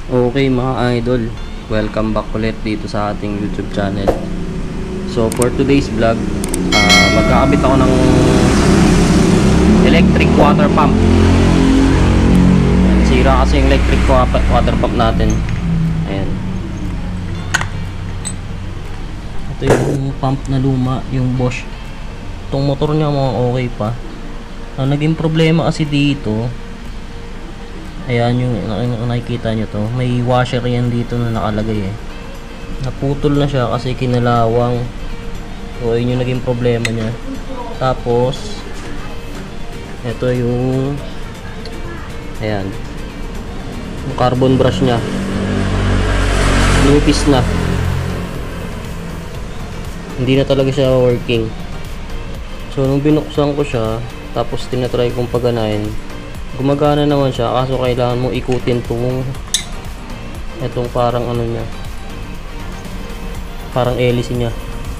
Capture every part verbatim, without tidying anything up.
Okay mga idol, welcome back ulit dito sa ating YouTube channel. So for today's vlog, uh, magkakabit ako ng electric water pump. Sira kasi yung electric water pump natin. Ayan. Ito yung pump na luma, yung Bosch. Itong motor niya mga okay pa. Ang naging problema kasi dito, ayan yung nakikita nyo to, may washer yan dito na nakalagay eh. Naputol na siya kasi kinalawang. So yun yung naging problema niya. Tapos ito yung ayan, yung carbon brush nya lumipis na, hindi na talaga siya working. So nung binuksan ko siya, tapos tinatry kong paganahin, gumagana naman siya, kaso kailangan mo ikutin tong etong parang ano niya, parang hélice niya.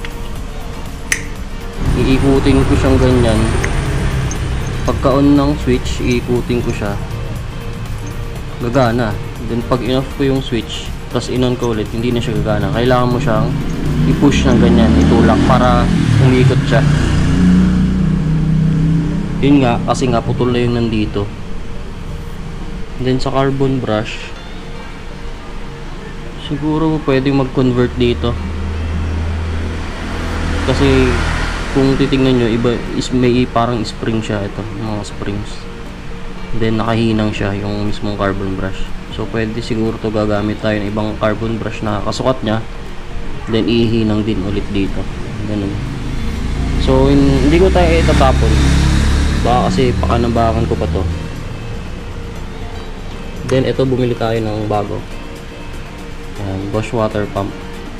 Iikutin ko siyang ganyan. Pagka on ng switch, iikutin ko siya, gagana. Then pag in-off ko yung switch, tapos in-on ko ulit, hindi na siya gagana. Kailangan mo siyang i-push ng ganyan, itulak para umikot siya. Yun nga, kasi nga putol na yung nandito. Then sa carbon brush, siguro pwede mag-convert dito. Kasi kung titingnan nyo, iba is may parang spring siya, ito, mga springs. Then nakahinang siya yung mismong carbon brush. So pwede siguro to gagamit tayo ng ibang carbon brush na kasukat nya. Then ihinang din ulit dito. Ganun. So in, hindi ko tayo itatapon. Baka kasi pakanabakan ko pa to. Then ito, bumili tayo ng bago. Ayan, Bosch water pump.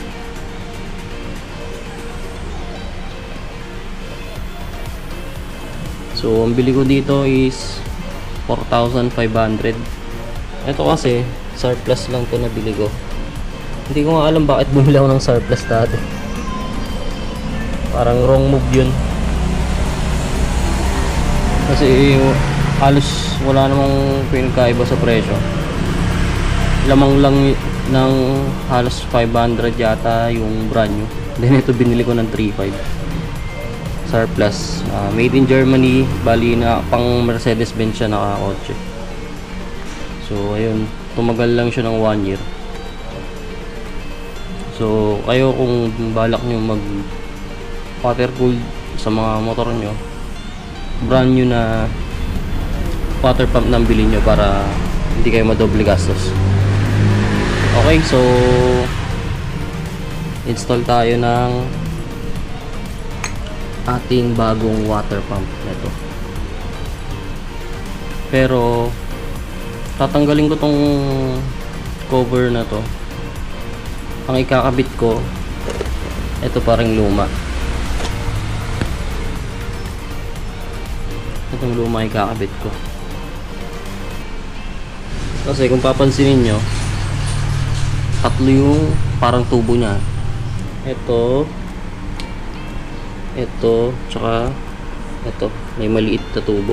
So ang bili ko dito is four thousand five hundred. Ito kasi surplus lang to na bili ko. Hindi ko nga alam bakit bumili ako ng surplus dati. Parang wrong move yun. Kasi halos wala namang pinagkaiba sa presyo. Lamang lang ng halos five hundred yata yung brand new. Then ito binili ko ng three five. Surplus. Uh, made in Germany. Bali na pang Mercedes-Benz siya nakakotse. So ayun, tumagal lang siya ng one year. So kayo kung balak nyo mag water cooled sa mga motor nyo, brand new na water pump nang bilhin nyo para hindi kayo madoble gastos. Okay, so install tayo ng ating bagong water pump nito. Pero tatanggalin ko tong cover na to. Ang ikakabit ko, ito parang luma. Itong luma ikakabit ko. Kasi kung papansinin nyo, tatlo yung parang tubo nya. Ito, ito, tsaka ito, may maliit na tubo.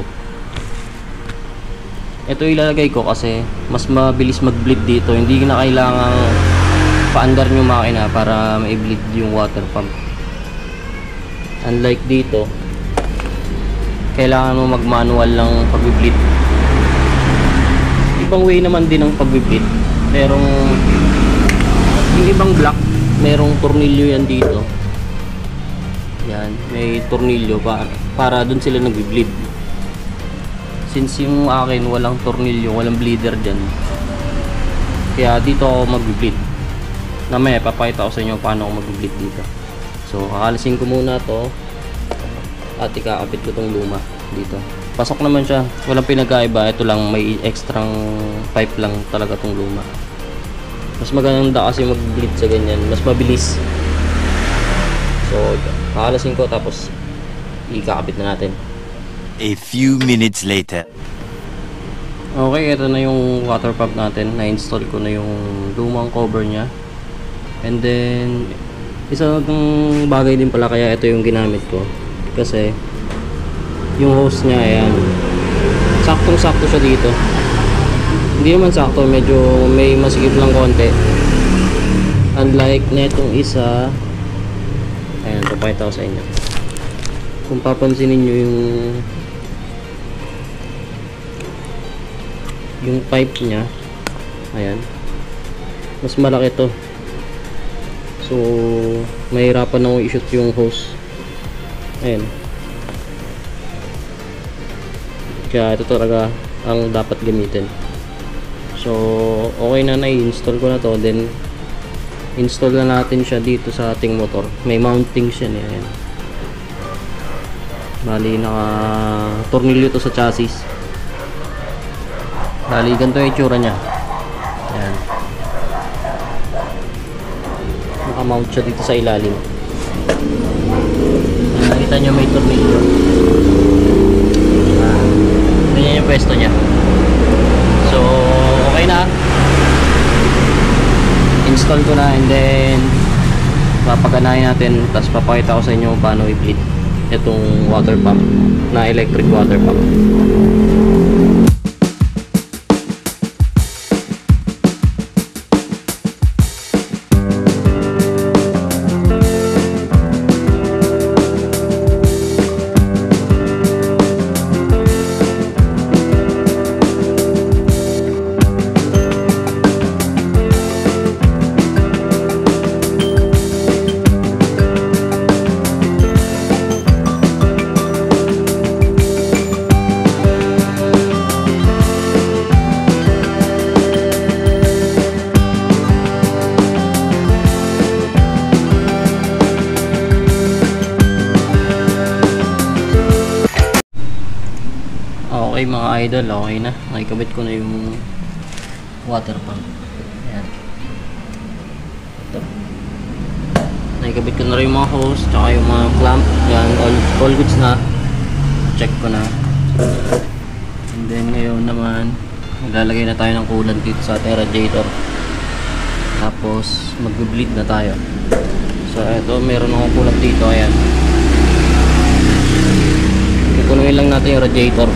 Ito ilalagay ko kasi mas mabilis mag-bleed dito. Hindi na kailangang paandar nyo makina para ma-bleed yung water pump. Unlike dito, kailangan mo mag-manual lang pag-bleed. Ibang way naman din ang pag-bleed. Merong yung ibang block, merong tornilyo yan dito. Yan, may tornilyo para, para dun sila nag-bleed. Since yung akin walang tornilyo, walang bleeder dyan, kaya dito ako mag-bleed. Namaya papakita ko sa inyo paano ako mag-bleed dito. So kakalisin ko muna to at ikakabit ko tong luma dito. Pasok naman siya, walang pinagkaiba. Ito lang, may extrang pipe lang talaga tong luma. Mas maganda kasi mag-bleed sa ganyan, mas mabilis. So kakalisin ko tapos ikakabit na natin. A few minutes later. Okay, ito na yung water pump natin. Na-install ko na yung lumang cover nya. And then isa ng bagay din pala kaya ito yung ginamit ko, kasi yung hose nya, ayan, saktong sakto siya dito. Hindi naman sakto, medyo may masikip lang konti. Unlike netong isa, ayan, papakita ko sa inyo. Kung papansinin nyo yung yung pipe nya, ayan, mas malaki to. So mahirapan na i-shoot yung hose. Ayan, kaya ito talaga ang dapat gamitin. So okay na, na-install ko na to. Then install na natin siya dito sa ating motor. May mounting siya niya. Ayan, bali naka tornilyo to sa chassis. Bali ganito yung itsura nya. Ayan, naka-mount siya dito sa ilalim. Nakita nyo may tornilyo. Ayan, ganyan yung pwesto nya. So okay na, install ko na, and then papaganahin natin, tapos papakita ko sa inyo paano i-bleed itong water pump na electric water pump. Okay mga idol, okay na. Nakikabit ko na yung water pump. Ayan. Ito. Nakikabit ko na rin yung mga hose, tsaka yung mga clamp. Ayan, all, all goods na. Check ko na. And then ngayon naman, maglalagay na tayo ng coolant dito sa ating radiator. Tapos mag-bleed na tayo. So ito, meron akong coolant dito. Ayan. Punuin lang natin yung radiator.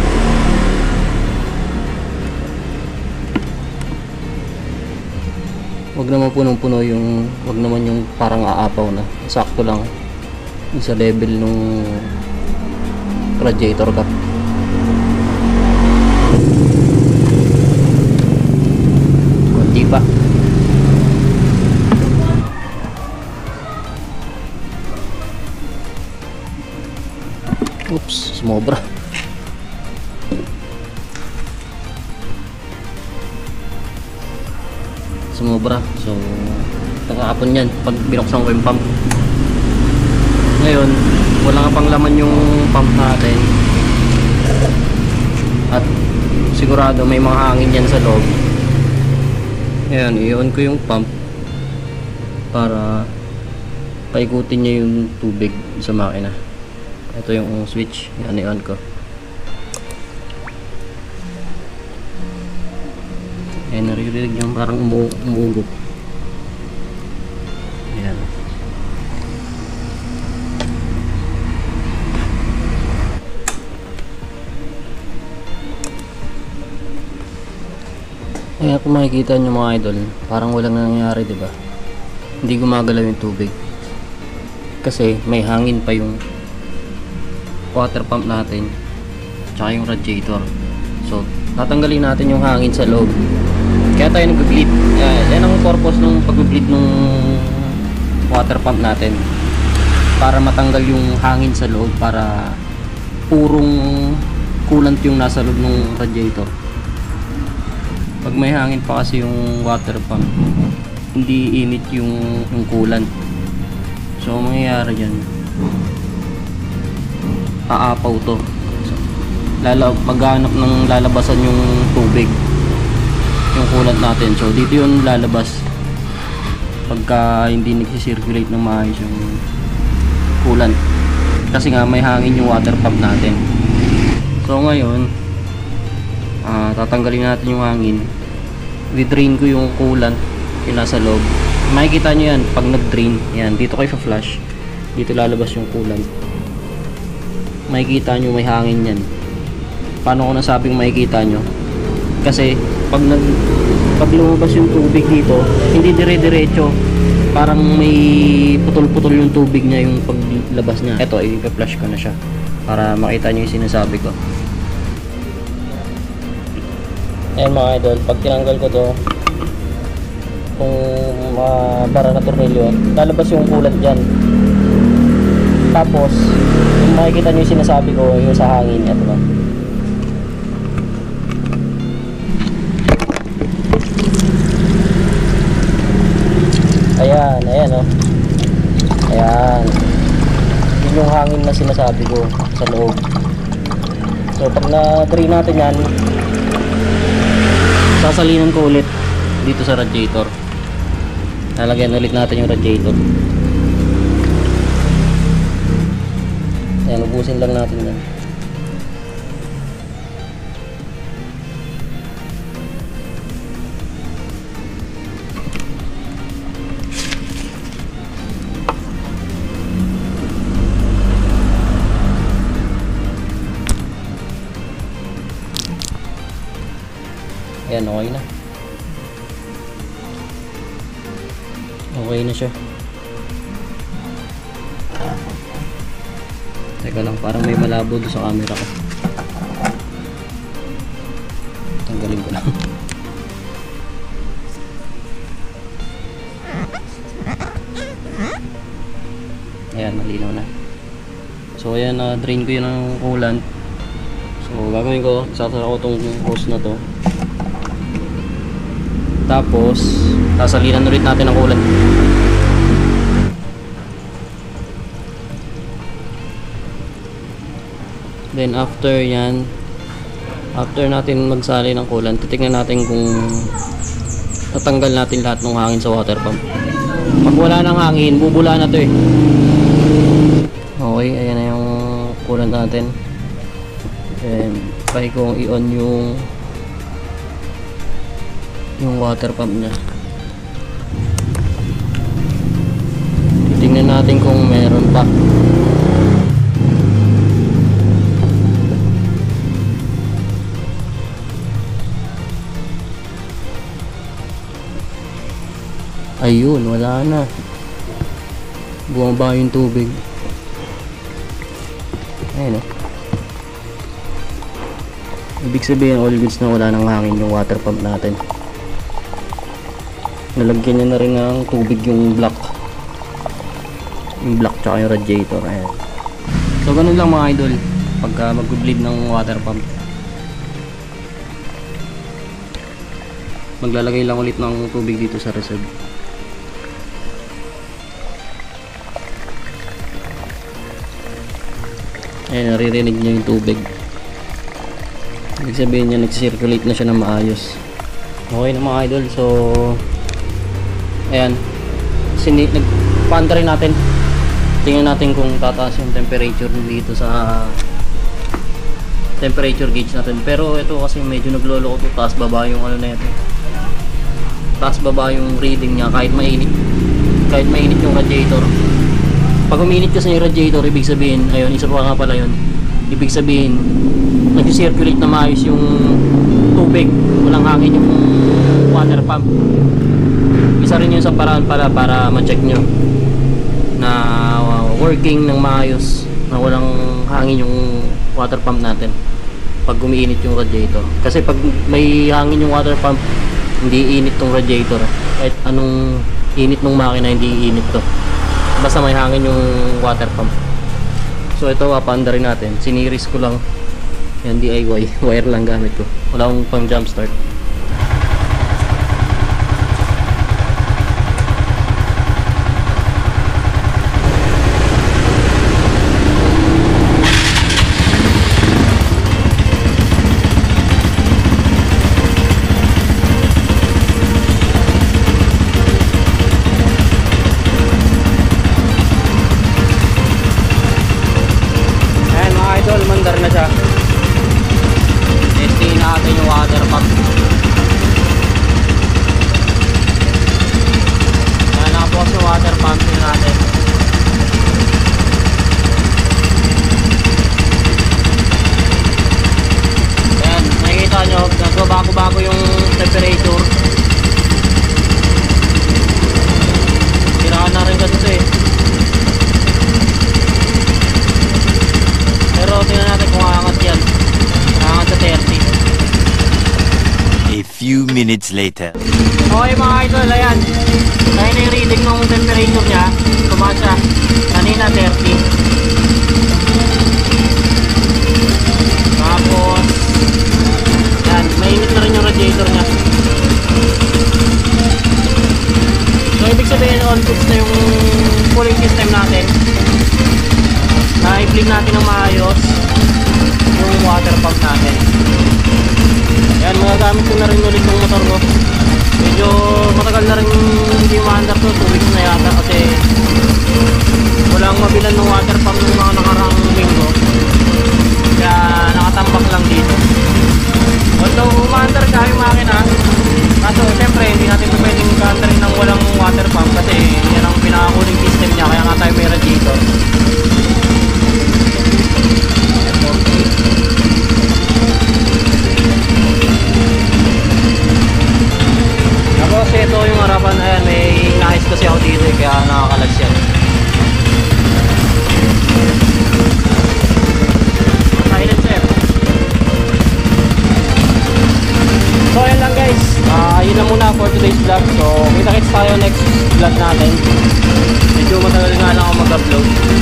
Wag naman punong-puno yung, wag naman yung parang aapaw na. Sakto lang sa level nung radiator cap. Kunti pa. Oops, sumobra. Sumobra. So, nakakapon yan pag binuksan ko yung pump. Ngayon, wala nga pang laman yung pump natin. At sigurado may mga hangin yan sa loob. Ngayon, i-on ko yung pump para paikutin niya yung tubig sa makina. Ito yung switch, yan, i-on ko. Ayan, naririnig yung parang umu umuugok. Ayan. Ayan, kung makikita nyo mga idol, parang walang nangyayari, diba? Hindi gumagalaw yung tubig kasi may hangin pa yung water pump natin tsaka yung radiator. So tatanggalin natin yung hangin sa loob, kaya tayo nag-bleed. Uh, yan ang purpose ng pag-bleed ng water pump natin, para matanggal yung hangin sa loob, para purong coolant yung nasa loob ng radiator. Pag may hangin pa kasi yung water pump, hindi init yung, yung coolant. So mangyayari dyan, aapaw to. So, lala, maghanap ng lalabasan yung tubig, yung coolant natin. So dito yun lalabas pagka hindi nagsisirculate ng maayos yung coolant, kasi nga may hangin yung water pump natin. So ngayon, uh, tatanggalin natin yung hangin. I-drain ko yung coolant yung nasa loob. Makikita nyo yan pag nag-drain. Yan, dito kayo fa-flush, dito lalabas yung coolant. Makikita nyo may hangin yan. Paano ko nasabing makikita nyo? Kasi pag nag pag lumabas yung tubig dito, hindi dire-diretso. Parang may putol-putol yung tubig niya yung paglabas niya. Ito, i-flash ko na siya para makita niyo yung sinasabi ko. Ayan mga idol, pag tinanggal ko to, kung mabara na tornilyo, lalabas yung kulat dyan. Tapos, kung makikita niyo yung sinasabi ko, yung sa hangin, ito ba? Ayan, ayan o. Oh. Ayan. Yun yung hangin na sinasabi ko sa loob. So, pag na-drain natin yan, sasalinan ko ulit dito sa radiator. Lalagyan ulit natin yung radiator. Ayan, ubusin lang natin yan. Ayan, okay na. Okay na siya. Teka lang, parang may malabo doon sa camera ko. Tanggalin ko lang. Ayan, malinaw na. So ayan, na uh, drain ko yun ng coolant. So gagawin ko, sasara ko tong hose na to. Tapos sasalinan ulit natin ang coolant. Then after yan, after natin magsali ng coolant, titingnan natin kung tatanggal natin lahat ng hangin sa water pump. Pag wala ng hangin, bubula na to eh. Okay, ayan na yung coolant natin. And try kong i-on yung yung water pump niya. Tingnan natin kung meron pa. Ayun, wala na. Bumaba yung tubig. Ayun o. Ibig sabihin all goods na wala nang hangin yung water pump natin. Nalagyan niya na rin ng tubig yung block. Yung block tsaka yung radiator. Ayan. So ganun lang mga idol pagka mag-bleed ng water pump. Maglalagay lang ulit ng tubig dito sa reserve. Ayan, naririnig niya yung tubig. Ibig sabihin niya nag-circulate na siya ng maayos. Okay na mga idol. So ayan, sini nagpanda rin natin. Tingnan natin kung tataas yung temperature dito sa temperature gauge natin. Pero ito kasi medyo nagloloko to, taas baba yung ano na ito. Taas baba yung reading niya kahit mainit. Kahit mainit yung radiator. Pag uminit kasi yung radiator, ibig sabihin, ayun, isa pa nga pala yun. Ibig sabihin, nag-circulate na maayos yung tubig. Walang hangin yung water pump. Isa rin yun sa paraan para para ma-check nyo na uh, working ng maayos, na walang hangin yung water pump natin pag umiinit yung radiator. Kasi pag may hangin yung water pump, hindi init tong radiator. Kahit anong init ng makina, hindi init to. Basta may hangin yung water pump. So ito, papaanda rin natin. Siniris ko lang. Yan, D I Y. Wire lang gamit ko. Wala akong pang jump start. Mandar na siya. Testingin natin yung water pump. minutes later. Okay mga idol, ayan. Kaya na yung reading ng temperature niya. Tumaas siya. Kanina thirty. Tapos, yan, mainit na rin yung radiator niya. So, ibig sabihin, all goods na yung cooling system natin. Na-i-bleed natin ng maayos yung water pump natin. Yan, magagamit ko na rin ulit yung motor ko. Medyo matagal na rin hindi umaandar to, two weeks na yata kasi walang mabilan ng water pump ng mga nakarang linggo. Kaya nakatambak lang dito. Although umaandar ka yung makina, kaso siyempre hindi natin pwedeng ka-andarin ng walang water pump kasi yan ang pinaka-cooling system niya, kaya nga tayo may radiator. Tapos ito yung harapan, ayan, may nais kasi ako dito eh, kaya nakakalas yan. Silent sir. So ayan lang guys, uh, yun lang muna for today's vlog. So kita-kits tayo next vlog natin. Medyo matagal nga lang ako mag-upload.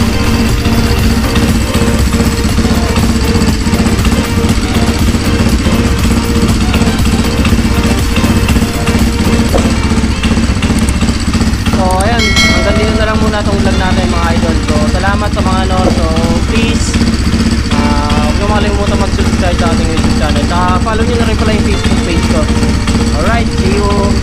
Itong vlog natin mga idol. So salamat sa mga ano. So please uh, huwag nyo makalimutan mag-subscribe sa ating YouTube channel. Saka follow nyo na rin pala yung Facebook page ko. Alright, see you.